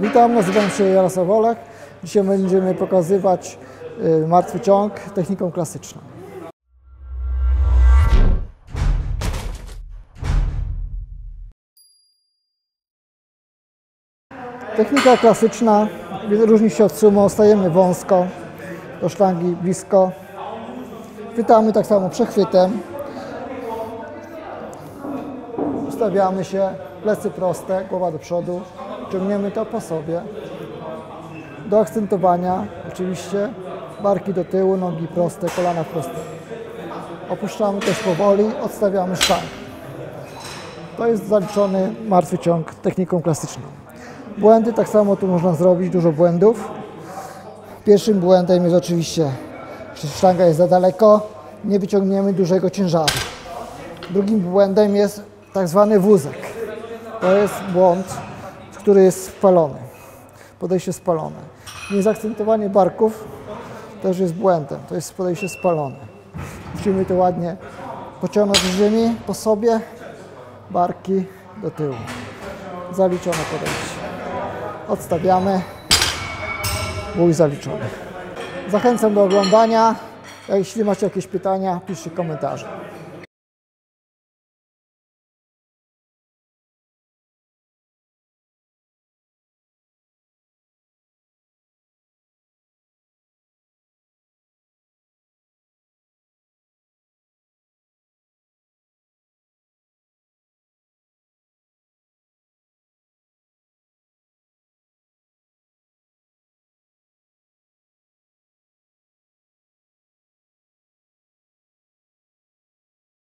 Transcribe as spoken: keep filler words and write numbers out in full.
Witam, nazywam się Jarosław Olech. Dzisiaj będziemy pokazywać martwy ciąg techniką klasyczną. Technika klasyczna różni się od sumo. Stajemy wąsko, do sztangi blisko. Chwytamy tak samo przechwytem. Ustawiamy się, plecy proste, głowa do przodu. Ciągniemy to po sobie. Do akcentowania oczywiście barki do tyłu, nogi proste, kolana proste. Opuszczamy też powoli, odstawiamy sztangę. To jest zaliczony martwy ciąg techniką klasyczną. Błędy tak samo tu można zrobić, dużo błędów. Pierwszym błędem jest oczywiście, że sztanga jest za daleko, nie wyciągniemy dużego ciężaru. Drugim błędem jest tak zwany wózek. To jest błąd, który jest spalony. Podejście spalone. Niezaakcentowanie barków też jest błędem. To jest podejście spalone. Musimy to ładnie pociągnąć z ziemi po sobie, barki do tyłu. Zaliczone podejście. Odstawiamy. Bój zaliczony. Zachęcam do oglądania. Jeśli macie jakieś pytania, piszcie komentarze.